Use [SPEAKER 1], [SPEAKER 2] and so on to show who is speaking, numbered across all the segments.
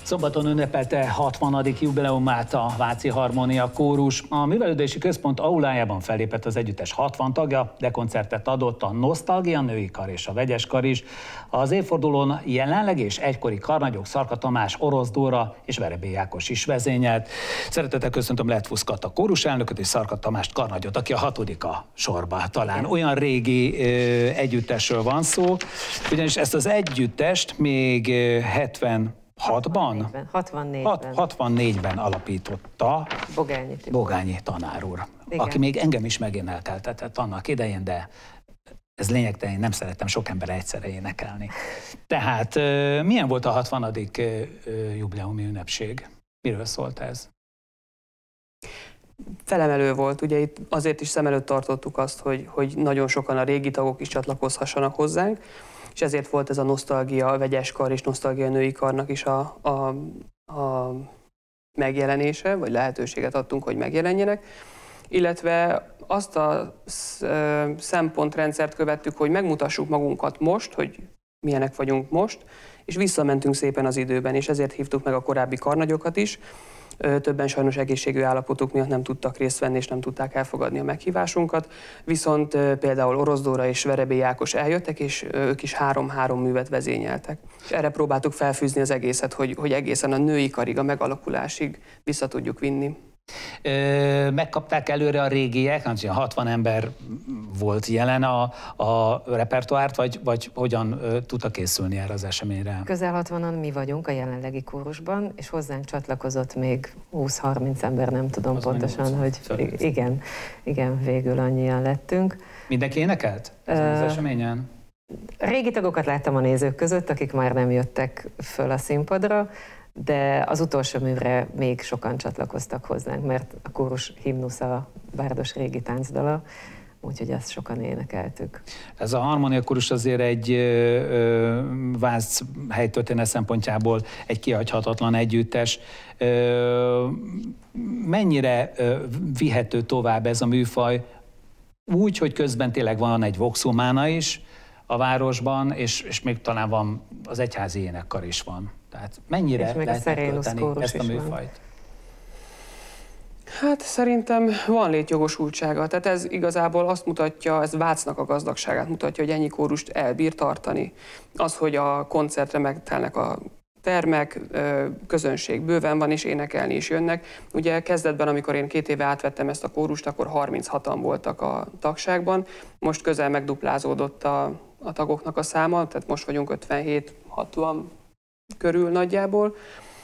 [SPEAKER 1] Szombaton ünnepelte 60. jubileumát a Váci Harmónia Kórus. A Művelődési Központ aulájában fellépett az együttes 60 tagja, de koncertet adott a Nosztalgia női kar és a vegyes kar is. Az évfordulón jelenleg és egykori karnagyok Szarka Tamás, Orosz Dóra és Verebély Ákos is vezényelt. Szeretettel köszöntöm Letfusz Kata kórus elnököt és Szarka Tamást karnagyot, aki a 6. sorba talán. Olyan régi együttesről van szó, ugyanis ezt az együttest még 64-ben alapította Bogányi tanár úr, aki még engem is megénekeltetett annak idején, de ez lényegtelen, nem szerettem sok emberre egyszerre énekelni. Tehát milyen volt a 60. jubileumi ünnepség? Miről szólt ez?
[SPEAKER 2] Felemelő volt, ugye itt azért is szem előtt tartottuk azt, hogy nagyon sokan a régi tagok is csatlakozhassanak hozzánk, és ezért volt ez a Nosztalgia a vegyes kar és Nosztalgia női karnak is a megjelenése, vagy lehetőséget adtunk, hogy megjelenjenek, illetve azt a szempontrendszert követtük, hogy megmutassuk magunkat most, hogy milyenek vagyunk most, és visszamentünk szépen az időben, és ezért hívtuk meg a korábbi karnagyokat is. Többen sajnos egészségügyi állapotuk miatt nem tudtak részt venni, és nem tudták elfogadni a meghívásunkat. Viszont például Orosz Dóra és Verebély Ákos eljöttek, és ők is 3 művet vezényeltek. És erre próbáltuk felfűzni az egészet, hogy egészen a női karig, a megalakulásig vissza tudjuk vinni.
[SPEAKER 1] Megkapták előre a régiek, 60 ember volt jelen a repertoárt, vagy hogyan tudtak készülni erre az eseményre?
[SPEAKER 3] Közel 60-an mi vagyunk a jelenlegi kórusban, és hozzánk csatlakozott még 20-30 ember, nem tudom az pontosan, hogy igen, végül annyian lettünk.
[SPEAKER 1] Mindenki énekelt az eseményen?
[SPEAKER 3] Régi tagokat láttam a nézők között, akik már nem jöttek föl a színpadra, de az utolsó művre még sokan csatlakoztak hozzánk, mert a kórus himnusz a Bárdos régi táncdala, úgyhogy ezt sokan énekeltük. Ez
[SPEAKER 1] a Harmónia Kórus azért egy Vác helytörténet szempontjából egy kihagyhatatlan együttes. Mennyire vihető tovább ez a műfaj úgy, hogy közben tényleg van egy voxhumána is a városban, és még talán van az egyházi énekkar is van. Tehát mennyire lehet megtölteni ezt a műfajt?
[SPEAKER 2] Hát szerintem van létjogosultsága. Tehát ez igazából azt mutatja, ez Vácnak a gazdagságát mutatja, hogy ennyi kórust elbír tartani. Az, hogy a koncertre megtelnek a termek, közönség bőven van, és énekelni is jönnek. Ugye kezdetben, amikor én 2 éve átvettem ezt a kórust, akkor 36-an voltak a tagságban. Most közel megduplázódott a tagoknak a száma, tehát most vagyunk 57-60 körül nagyjából.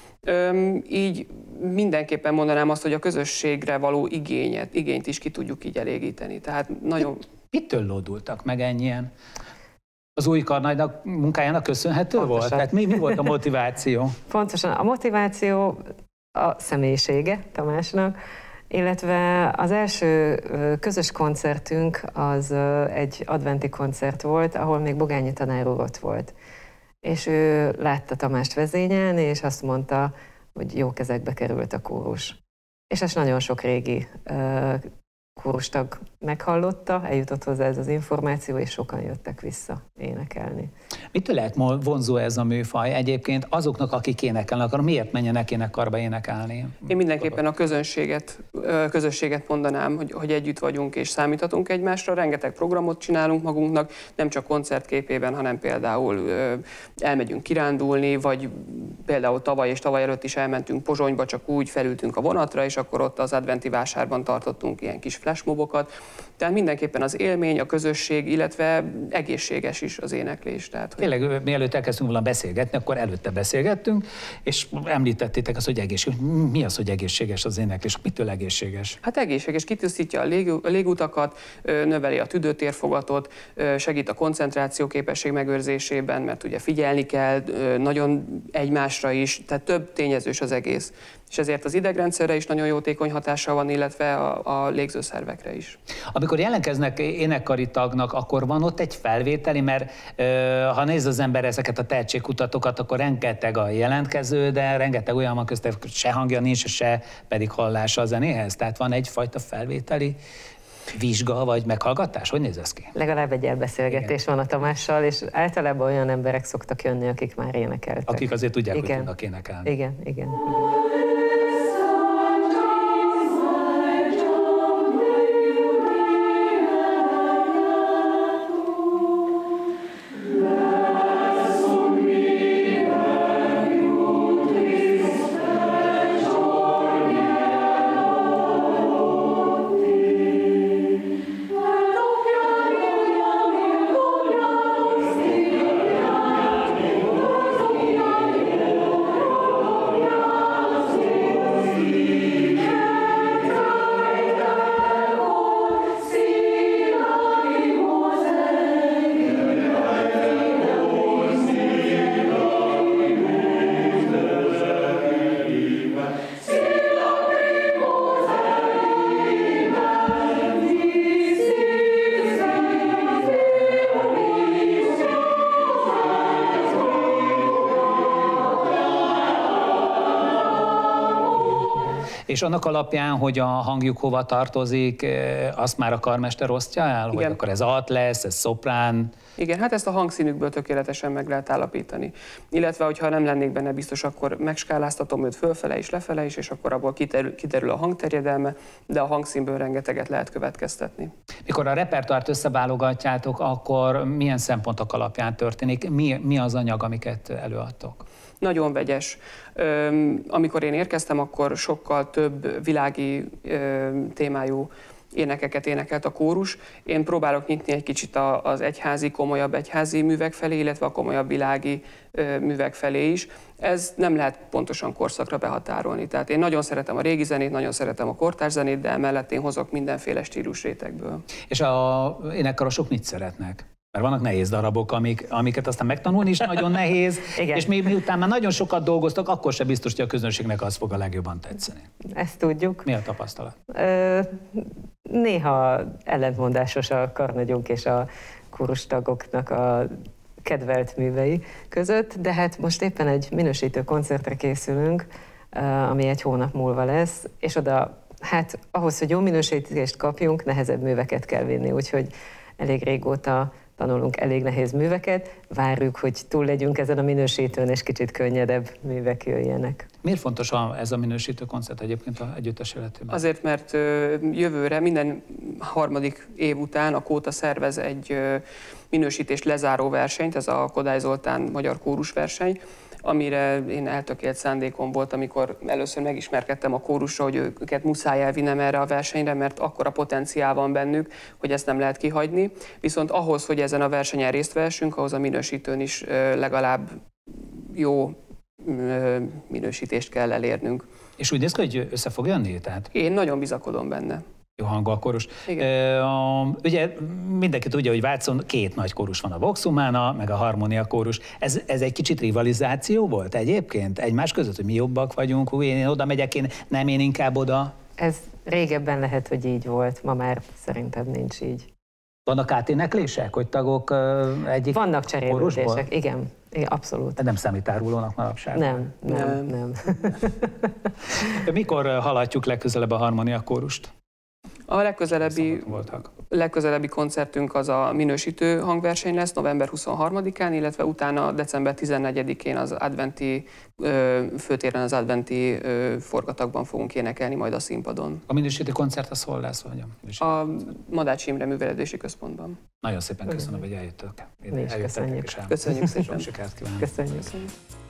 [SPEAKER 2] Így mindenképpen mondanám azt, hogy a közösségre való igényt is ki tudjuk így elégíteni. Tehát nagyon...
[SPEAKER 1] Mitől lódultak meg ennyien? Az új karnagynak munkájának köszönhető volt? Tehát mi volt a motiváció?
[SPEAKER 3] Pontosan a motiváció a személyisége Tamásnak, illetve az első közös koncertünk az egy adventi koncert volt, ahol még Bogányi tanár úr ott volt. És ő látta Tamást vezényelni, és azt mondta, hogy jó kezekbe került a kórus. És ezt nagyon sok régi kórustag meghallotta, eljutott hozzá ez az információ, és sokan jöttek vissza énekelni.
[SPEAKER 1] Mitől lehet vonzó ez a műfaj egyébként azoknak, akik énekelnek, akkor miért menjenek énekkarba énekelni?
[SPEAKER 2] Én mindenképpen a közösséget mondanám, hogy együtt vagyunk és számíthatunk egymásra. Rengeteg programot csinálunk magunknak, nem csak koncertképében, hanem például elmegyünk kirándulni, vagy például tavaly és tavaly előtt is elmentünk Pozsonyba, csak úgy felültünk a vonatra, és akkor ott az adventi vásárban tartottunk ilyen kis flashmobokat. Tehát mindenképpen az élmény, a közösség, illetve egészséges is az éneklés. Tehát, hogy...
[SPEAKER 1] Tényleg, mielőtt elkezdtünk volna beszélgetni, akkor előtte beszélgettünk, és említettétek azt, hogy egészséges. Mi az, hogy egészséges az éneklés? Mitől egészséges?
[SPEAKER 2] Hát egészséges, kitisztítja a légutakat, növeli a tüdőtérfogatot, segít a koncentrációképesség megőrzésében, mert ugye figyelni kell nagyon egymásra is, tehát több tényezős az egész. És ezért az idegrendszerre is nagyon jótékony hatással van, illetve a légzőszervekre is.
[SPEAKER 1] Amikor jelentkeznek énekkari tagnak, akkor van ott egy felvételi, mert ha néz az ember ezeket a tehetségkutatókat, akkor rengeteg a jelentkező, de rengeteg olyan van köztük, se hangja nincs, se pedig hallása a zenéhez. Tehát van egyfajta felvételi vizsga vagy meghallgatás? Hogy néz ez ki?
[SPEAKER 3] Legalább egy elbeszélgetés van a Tamással, és általában olyan emberek szoktak jönni, akik már énekeltek.
[SPEAKER 1] Akik azért tudják, hogy tudnak énekelni.
[SPEAKER 3] Igen.
[SPEAKER 1] És annak alapján, hogy a hangjuk hova tartozik, azt már a karmester osztja el?
[SPEAKER 2] Igen.
[SPEAKER 1] Hogy akkor ez alt lesz, ez szoprán?
[SPEAKER 2] Igen, hát ezt a hangszínükből tökéletesen meg lehet állapítani. Illetve, hogyha nem lennék benne biztos, akkor megskáláztatom őt fölfele is, lefele is, és akkor abból kiderül a hangterjedelme, de a hangszínből rengeteget lehet következtetni.
[SPEAKER 1] Mikor a repertoárt összeválogatjátok, akkor milyen szempontok alapján történik? Mi az anyag, amiket előadtok?
[SPEAKER 2] Nagyon vegyes. Amikor én érkeztem, akkor sokkal több világi témájú énekeket énekelt a kórus. Én próbálok nyitni egy kicsit az komolyabb egyházi művek felé, illetve a komolyabb világi művek felé is. Ez nem lehet pontosan korszakra behatárolni. Tehát én nagyon szeretem a régi zenét, nagyon szeretem a kortárs zenét, de emellett én hozok mindenféle stílusrétegből.
[SPEAKER 1] És a énekkarosok mit szeretnek? Mert vannak nehéz darabok, amiket aztán megtanulni is nagyon nehéz, és miután már nagyon sokat dolgoztak, akkor sem biztos, hogy a közönségnek az fog a legjobban tetszeni.
[SPEAKER 3] Ezt tudjuk.
[SPEAKER 1] Mi a tapasztalat?
[SPEAKER 3] Néha ellentmondásos a karnagyunk és a kórustagoknak a kedvelt művei között, de hát most éppen egy minősítő koncertre készülünk, ami egy hónap múlva lesz, és oda, hát ahhoz, hogy jó minősítést kapjunk, nehezebb műveket kell vinni, úgyhogy elég régóta tanulunk elég nehéz műveket, várjuk, hogy túl legyünk ezen a minősítőn, és kicsit könnyedebb művek jöjjenek.
[SPEAKER 1] Miért fontos ez a minősítő koncert egyébként az együttes életében?
[SPEAKER 2] Azért, mert jövőre minden harmadik év után a Kóta szervez egy minősítést lezáró versenyt, ez a Kodály Zoltán magyar kórusverseny, amire én eltökélt szándékom volt, amikor először megismerkedtem a kórusra, hogy őket muszáj elvinnem erre a versenyre, mert akkora potenciál van bennük, hogy ezt nem lehet kihagyni. Viszont ahhoz, hogy ezen a versenyen részt vehessünk, ahhoz a minősítőn is legalább jó minősítést kell elérnünk.
[SPEAKER 1] És úgy néz ki, hogy össze fog jönni? Tehát?
[SPEAKER 2] Én nagyon bizakodom benne.
[SPEAKER 1] Jó hangú a kórus. Ugye mindenki tudja, hogy Vácon két nagy kórus van, a Vox Humana, meg a Harmonia kórus. Ez egy kicsit rivalizáció volt egyébként egymás között, hogy mi jobbak vagyunk, én oda megyek, én inkább oda?
[SPEAKER 3] Ez régebben lehet, hogy így volt, ma már szerintem nincs így.
[SPEAKER 1] Vannak áténeklések, hogy tagok egyik
[SPEAKER 3] vannak cserélődések,
[SPEAKER 1] kórusból?
[SPEAKER 3] Igen, abszolút.
[SPEAKER 1] De nem számít árulónak manapság?
[SPEAKER 3] Nem.
[SPEAKER 1] Mikor hallhatjuk legközelebb a Harmonia kórust?
[SPEAKER 2] A legközelebbi koncertünk az a minősítő hangverseny lesz november 23-án, illetve utána december 14-én az adventi főtéren, az adventi forgatagban fogunk énekelni majd a színpadon.
[SPEAKER 1] A minősítő koncert az hol lesz?
[SPEAKER 2] A Madács Imre Művelődési Központban.
[SPEAKER 1] Nagyon szépen köszönöm, hogy eljöttök.
[SPEAKER 3] Mi is köszönjük.
[SPEAKER 2] Köszönjük szépen.
[SPEAKER 1] Sok sikert kívánok.
[SPEAKER 3] Köszönjük.